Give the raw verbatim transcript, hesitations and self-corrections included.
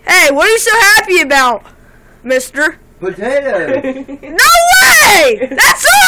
Hey, what are you so happy about, mister? Potato. No way! That's